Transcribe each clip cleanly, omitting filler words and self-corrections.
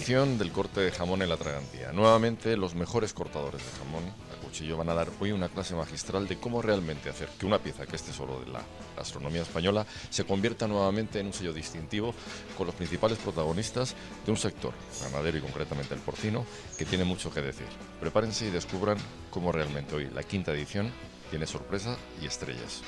edición del corte de jamón en la Tragantía. Nuevamente, los mejores cortadores de jamón a cuchillo van a dar hoy una clase magistral de cómo realmente hacer que una pieza que es tesoro de la gastronomía española se convierta nuevamente en un sello distintivo, con los principales protagonistas de un sector ganadero y concretamente el porcino, que tiene mucho que decir. Prepárense y descubran cómo realmente hoy la quinta edición tiene sorpresa y estrellas.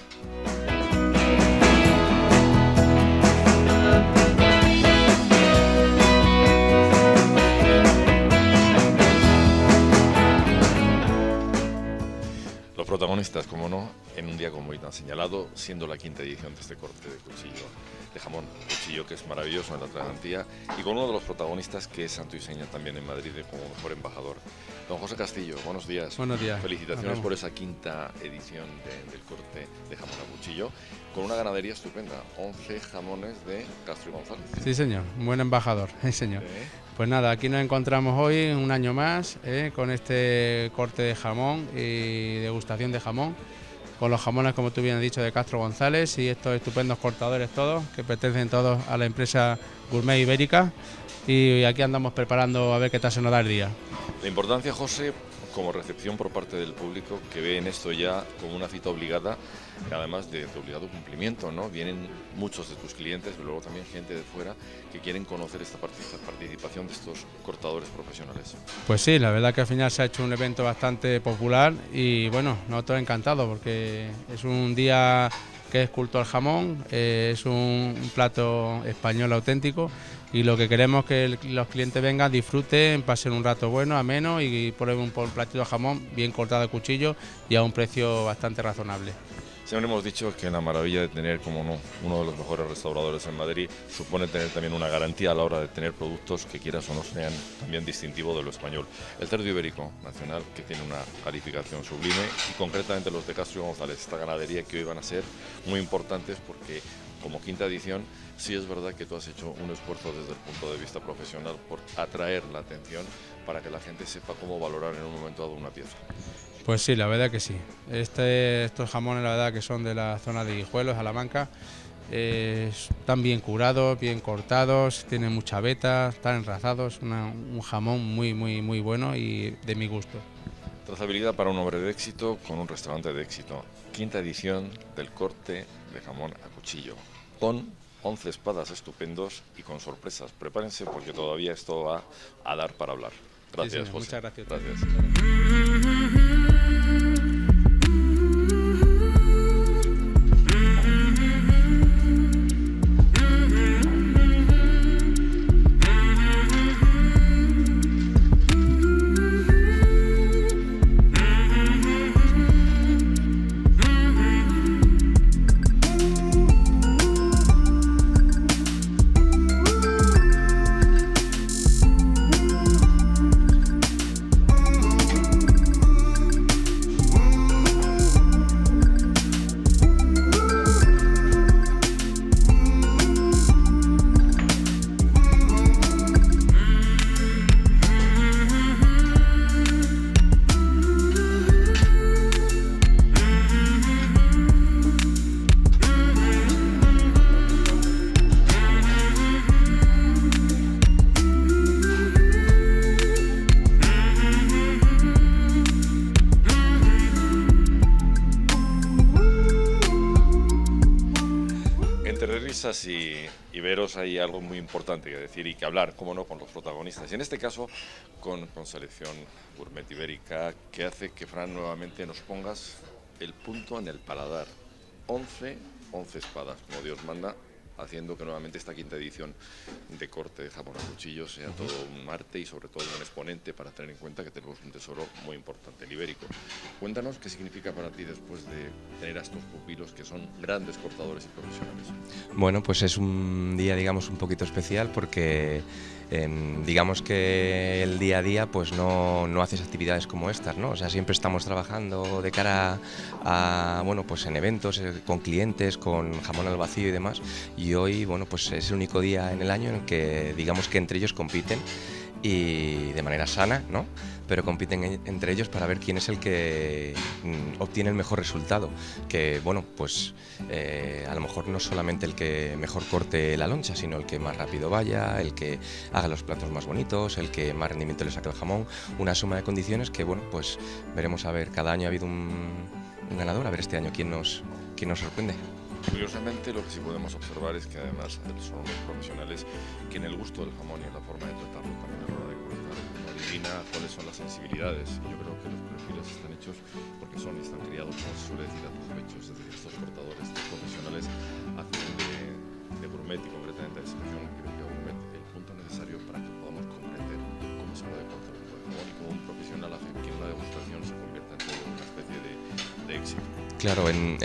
Los protagonistas, como no, en un día como hoy tan señalado, siendo la quinta edición de este corte de cuchillo de jamón, cuchillo que es maravilloso en la Tragantía, y con uno de los protagonistas que es santo y seña también en Madrid como mejor embajador. Don José Castillo, buenos días. Buenos días. Felicitaciones por esa quinta edición del corte de jamón a cuchillo, con una ganadería estupenda, 11 jamones de Castro y González. Sí, señor, un buen embajador, sí, señor. Pues nada, aquí nos encontramos hoy un año más con este corte de jamón y degustación de jamón, con los jamones, como tú bien has dicho, de Castro González y estos estupendos cortadores todos, que pertenecen todos a la empresa Gourmet Ibérica, y aquí andamos preparando a ver qué tal se nos da el día. La importancia, José, como recepción por parte del público, que ve en esto ya como una cita obligada, además de obligado cumplimiento, ¿no? Vienen muchos de tus clientes, pero luego también gente de fuera que quieren conocer esta participación de estos cortadores profesionales. Pues sí, la verdad que al final se ha hecho un evento bastante popular y bueno, nosotros encantados porque es un día que es culto al jamón, es un plato español auténtico y lo que queremos es que los clientes vengan, disfruten, pasen un rato bueno, ameno y prueben un platito de jamón bien cortado a cuchillo y a un precio bastante razonable. Siempre hemos dicho que la maravilla de tener, como no, uno de los mejores restauradores en Madrid supone tener también una garantía a la hora de tener productos que quieras o no sean también distintivos de lo español. El cerdo ibérico nacional, que tiene una calificación sublime, y concretamente los de Castro y González, esta ganadería que hoy van a ser muy importantes porque como quinta edición sí es verdad que tú has hecho un esfuerzo desde el punto de vista profesional por atraer la atención para que la gente sepa cómo valorar en un momento dado una pieza. Pues sí, la verdad que sí. Estos jamones, la verdad que son de la zona de Guijuelos, Salamanca, están bien curados, bien cortados, tienen mucha veta, están enrazados, un jamón muy bueno y de mi gusto. Trazabilidad para un hombre de éxito con un restaurante de éxito. Quinta edición del corte de jamón a cuchillo, con 11 espadas estupendos y con sorpresas. Prepárense porque todavía esto va a dar para hablar. Gracias, sí, José. muchas gracias. Gracias. Y veros hay algo muy importante que decir y que hablar, cómo no, con los protagonistas. Y en este caso, con selección Gourmet Ibérica, que hace que, Fran, nuevamente nos pongas el punto en el paladar. 11 espadas, como Dios manda, haciendo que nuevamente esta quinta edición de corte de jamón a cuchillo sea todo un arte y sobre todo un exponente para tener en cuenta que tenemos un tesoro muy importante, el ibérico. Cuéntanos qué significa para ti después de tener a estos pupilos que son grandes cortadores y profesionales. Bueno, pues es un día, digamos, un poquito especial porque digamos que el día a día pues no haces actividades como estas, ¿no? O sea, siempre estamos trabajando de cara a bueno, pues en eventos, con clientes, con jamón al vacío y demás, y hoy, bueno, pues es el único día en el año en el que digamos que entre ellos compiten y de manera sana, ¿no? Pero compiten entre ellos para ver quién es el que obtiene el mejor resultado, que bueno, pues a lo mejor no solamente el que mejor corte la loncha, sino el que más rápido vaya, el que haga los platos más bonitos, el que más rendimiento le saque al jamón, una suma de condiciones que bueno, pues veremos a ver, cada año ha habido un ganador, a ver este año quién nos sorprende. Curiosamente, lo que sí podemos observar es que además son los profesionales que en el gusto del jamón y en la forma de tratarlo también a la hora de cortar adivina cuáles son las sensibilidades. Yo creo que los perfiles están hechos porque son y están criados, como se suele decir, a tus pechos. Es decir, estos cortadores, estos profesionales hacen de gourmet y concretamente de selección ibérica gourmet el punto necesario para que podamos comprender cómo se puede cortar un buen jamón y cómo un profesional hace que en una degustación se convierta en todo una especie de éxito. Claro,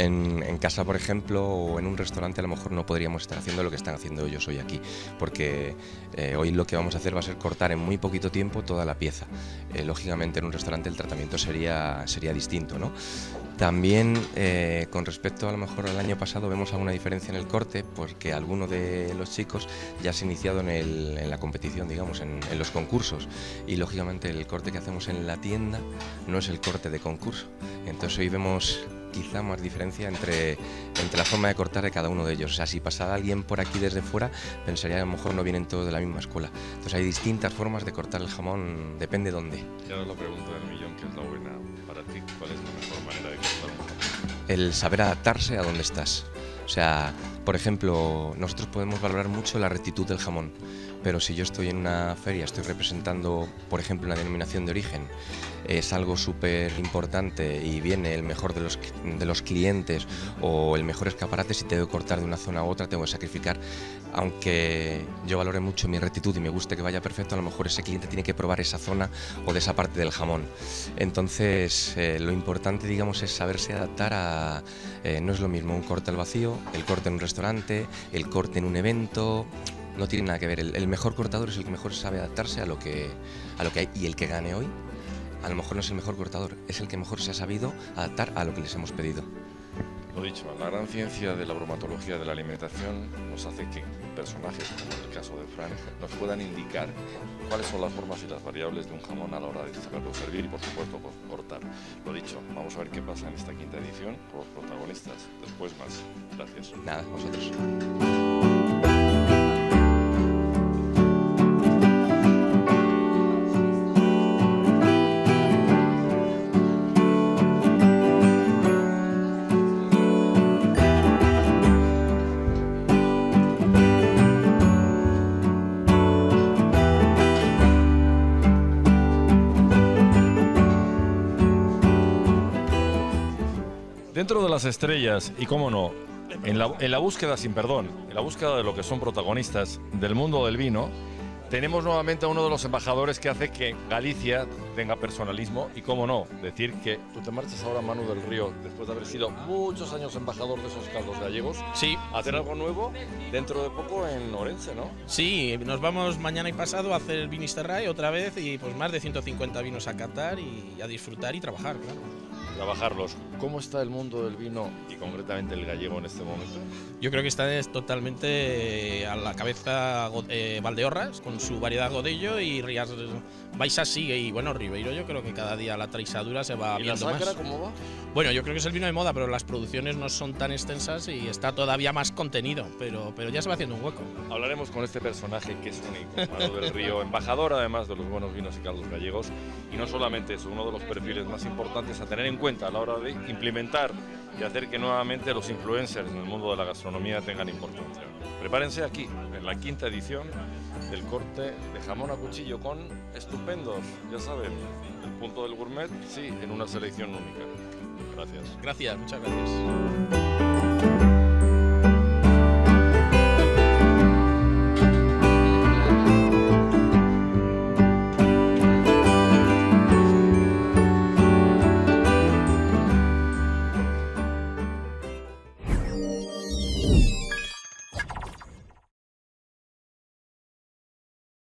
en casa, por ejemplo, o en un restaurante a lo mejor no podríamos estar haciendo lo que están haciendo ellos hoy aquí, porque hoy lo que vamos a hacer va a ser cortar en muy poquito tiempo toda la pieza. Lógicamente en un restaurante el tratamiento sería distinto, ¿no? También con respecto a lo mejor al año pasado vemos alguna diferencia en el corte, porque alguno de los chicos ya se ha iniciado en la competición, digamos, en los concursos, y lógicamente el corte que hacemos en la tienda no es el corte de concurso. Entonces hoy vemos quizá más diferencia entre la forma de cortar de cada uno de ellos. O sea, si pasara alguien por aquí desde fuera, pensaría que a lo mejor no vienen todos de la misma escuela. Entonces hay distintas formas de cortar el jamón, depende de dónde. Y ahora la pregunta del millón, ¿qué es la buena para ti? ¿Cuál es la mejor manera de cortar un jamón? El saber adaptarse a donde estás. O sea, por ejemplo, nosotros podemos valorar mucho la rectitud del jamón, pero si yo estoy en una feria, estoy representando, por ejemplo, una denominación de origen, es algo súper importante y viene el mejor de los clientes o el mejor escaparate, si tengo que cortar de una zona a otra, tengo que sacrificar. Aunque yo valore mucho mi rectitud y me guste que vaya perfecto, a lo mejor ese cliente tiene que probar esa zona o de esa parte del jamón. Entonces, lo importante, digamos, es saberse adaptar a... no es lo mismo un corte al vacío, el corte en un restaurante, el corte en un evento... No tiene nada que ver. El mejor cortador es el que mejor sabe adaptarse a lo que hay, y el que gane hoy a lo mejor no es el mejor cortador, es el que mejor se ha sabido adaptar a lo que les hemos pedido. Lo dicho, la gran ciencia de la bromatología de la alimentación nos hace que personajes, como en el caso de Fran, nos puedan indicar cuáles son las formas y las variables de un jamón a la hora de saberlo servir y, por supuesto, cortar. Lo dicho, vamos a ver qué pasa en esta quinta edición con los protagonistas. Después más. Gracias. Nada, vosotros. Dentro de las estrellas, y cómo no, en la búsqueda, sin perdón, en la búsqueda de lo que son protagonistas del mundo del vino, tenemos nuevamente a uno de los embajadores que hace que Galicia tenga personalismo y, cómo no, decir que tú te marchas ahora, Manu del Río, después de haber sido muchos años embajador de esos caldos gallegos, sí, a hacer algo nuevo dentro de poco en Orense, ¿no? Sí, nos vamos mañana y pasado a hacer el Vinisterrae otra vez y pues más de 150 vinos a catar y a disfrutar y trabajar, claro. Trabajarlos. ¿Cómo está el mundo del vino y concretamente el gallego en este momento? Yo creo que está totalmente a la cabeza Valdeorras con su variedad Godello y Rías Baixas sigue, y bueno, Ribeiro yo creo que cada día la traisadura se va viendo más. ¿Y la Sacra cómo va? Bueno, yo creo que es el vino de moda, pero las producciones no son tan extensas y está todavía más contenido, pero ya se va haciendo un hueco. Hablaremos con este personaje que es único, Manu del Río, embajador además de los buenos vinos y caldos gallegos, y no solamente eso, uno de los perfiles más importantes a tener en cuenta a la hora de implementar y hacer que nuevamente los influencers en el mundo de la gastronomía tengan importancia. Prepárense aquí, en la quinta edición del corte de jamón a cuchillo con estupendos, ya saben, el punto del gourmet, sí, en una selección única. Gracias. Gracias, muchas gracias.